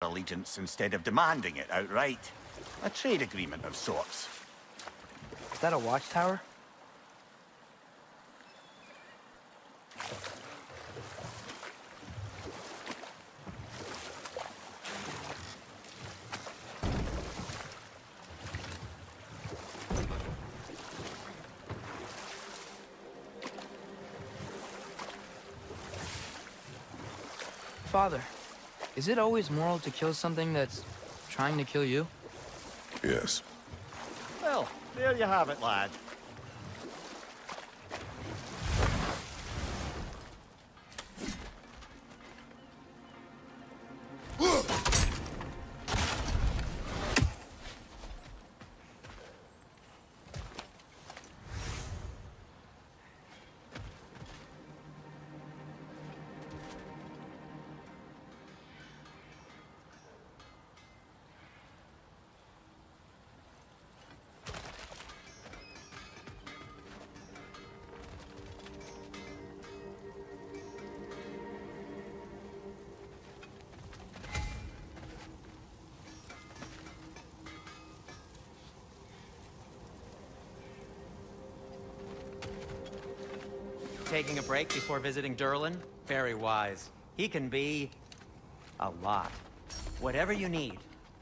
allegiance instead of demanding it outright. A trade agreement of sorts. Is that a watchtower? Father, is it always moral to kill something that's trying to kill you? Yes. Well, there you have it, lad. Taking a break before visiting Durlin? Very wise. He can be... a lot. Whatever you need.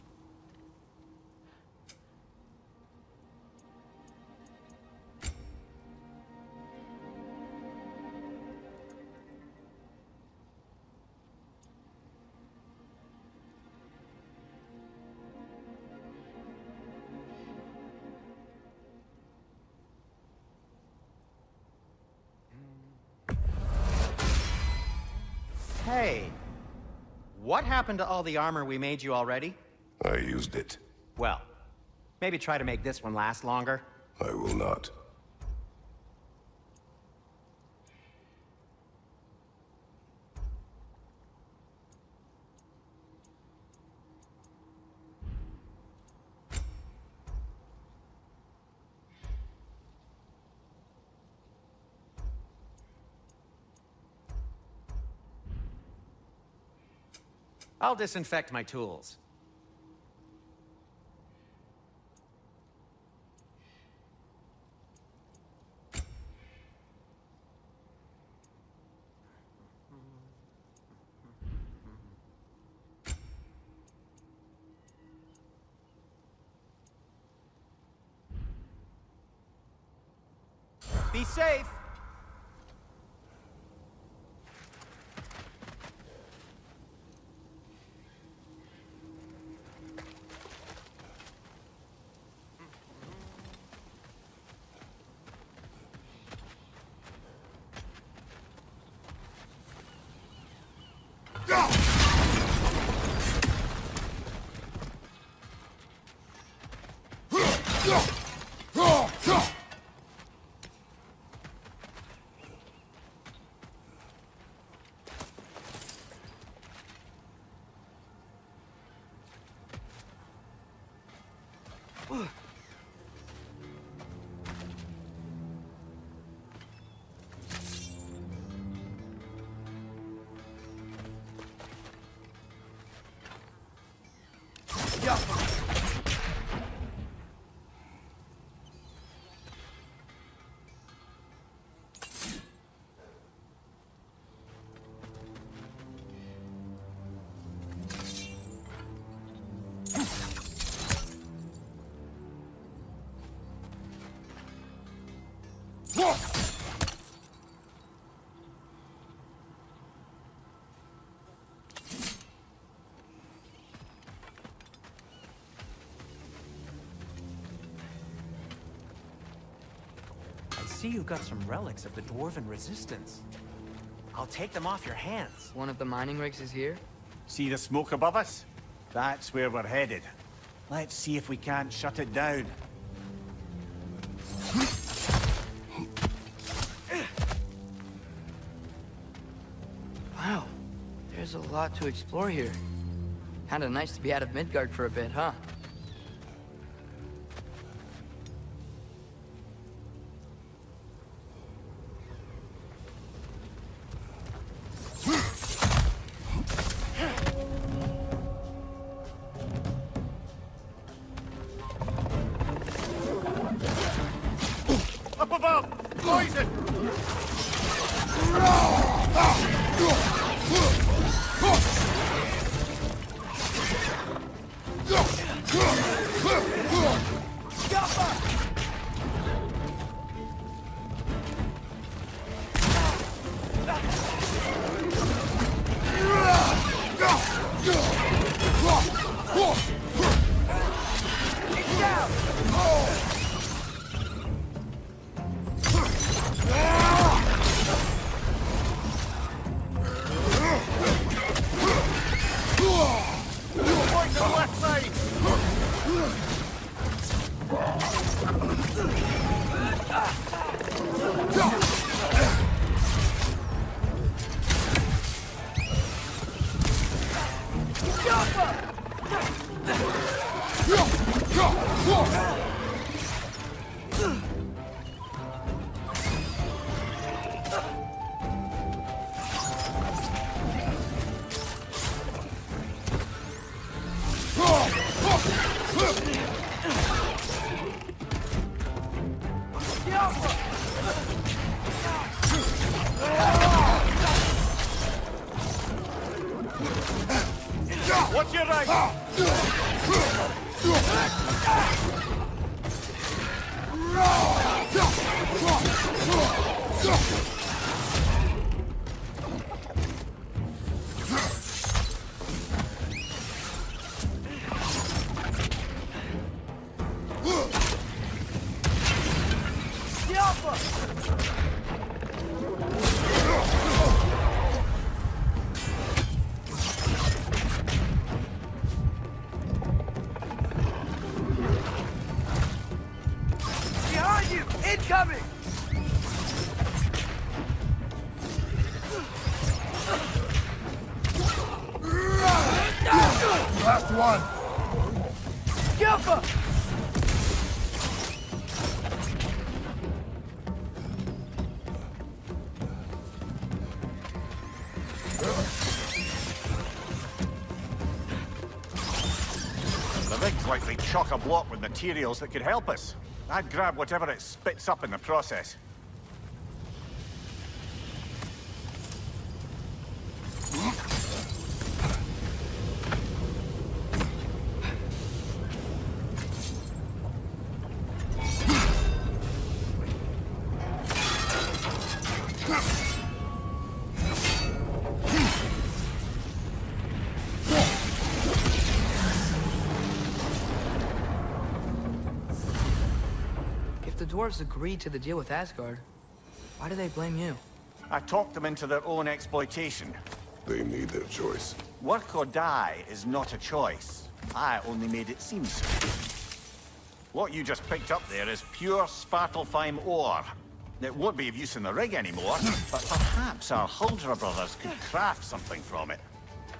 Hey, what happened to all the armor we made you already? I used it. Well, maybe try to make this one last longer. I will not. I'll disinfect my tools. Be safe! I see you got some relics of the Dwarven Resistance. I'll take them off your hands. One of the mining rigs is here? See the smoke above us? That's where we're headed. Let's see if we can't shut it down. Wow, there's a lot to explore here. Kinda nice to be out of Midgard for a bit, huh? Poison! What's your right? Behind you! Incoming! Last one! Jumper! The rig's likely chock-a-block with materials that could help us. I'd grab whatever it spits up in the process. The dwarves agreed to the deal with Asgard. Why do they blame you? I talked them into their own exploitation. They made their choice. Work or die is not a choice. I only made it seem so. What you just picked up there is pure Svartalfheim ore. It won't be of use in the rig anymore, but perhaps our Huldra brothers could craft something from it.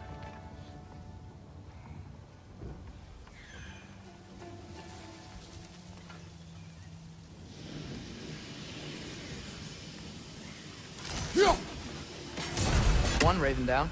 One raven down.